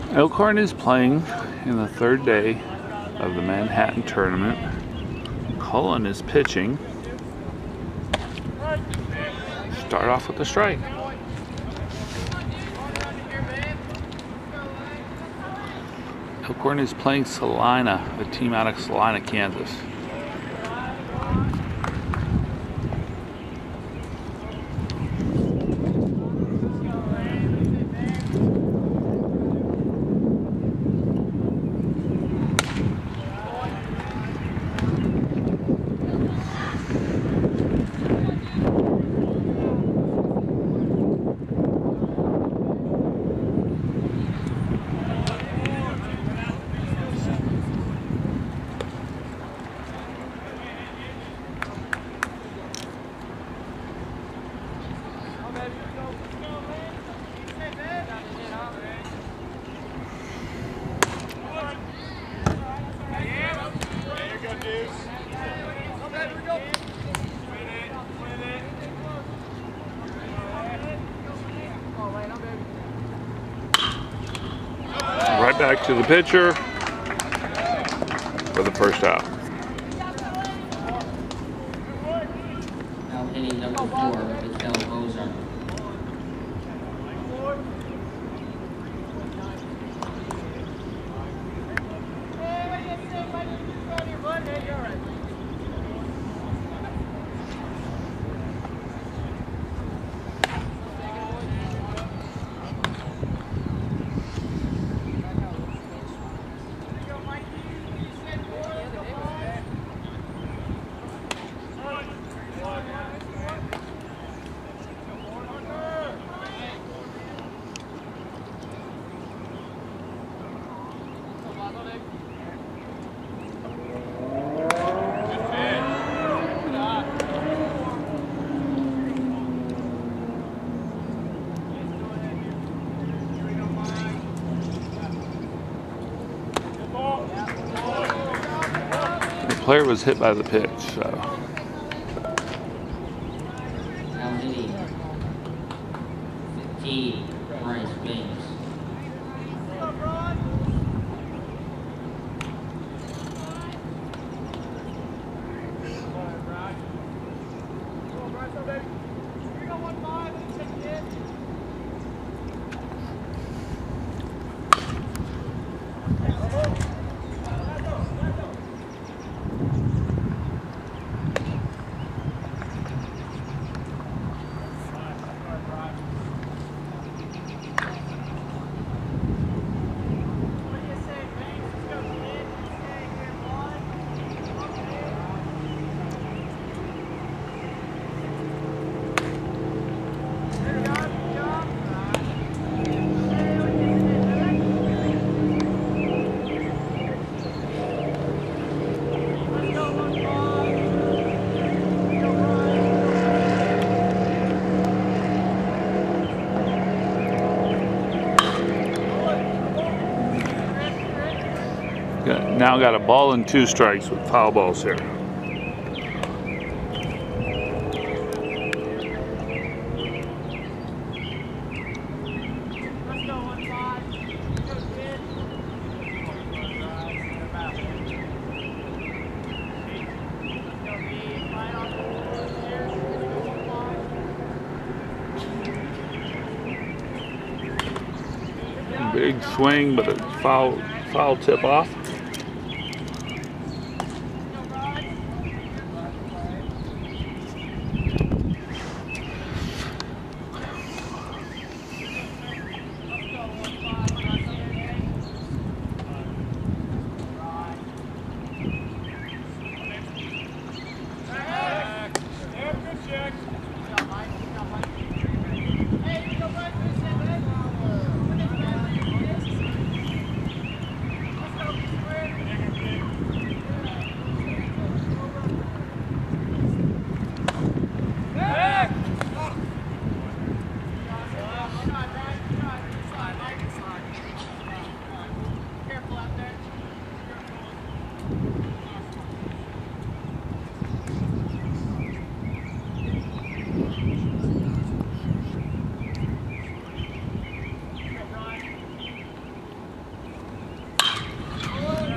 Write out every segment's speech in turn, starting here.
Elkhorn is playing in the third day of the Manhattan tournament. Cullen is pitching. Start off with a strike. Elkhorn is playing Salina, a team out of Salina, Kansas. Right back to the pitcher for the first out. Now hitting number 4 is Del Ozark. The player was hit by the pitch, so. Now hitting 15, Bryce Banks. Now got a ball and 2 strikes with foul balls here. Big swing, but a foul tip off.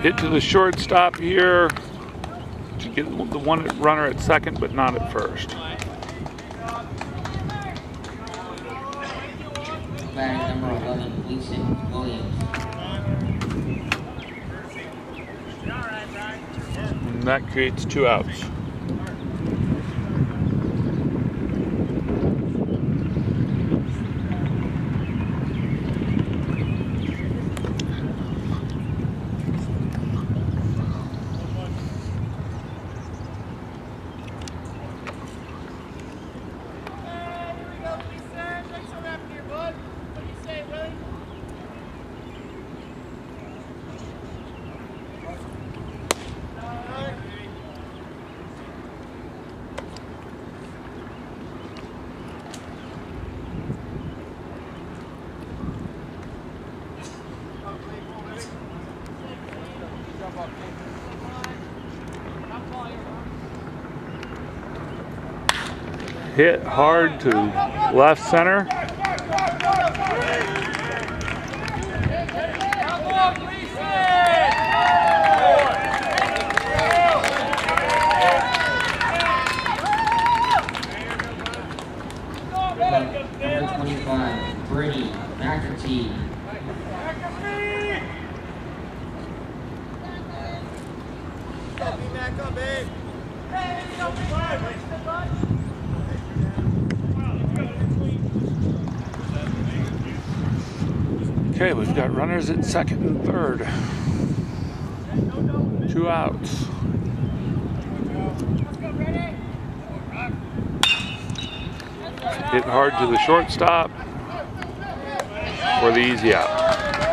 Hit to the shortstop here to get the one runner at second, but not at first. Batting number 11, Gleason Williams. And that creates 2 outs. Hit hard to left center. Number 25, Brady McAtee. Okay, we've got runners at second and third. 2 outs. Hit hard to the shortstop for the easy out.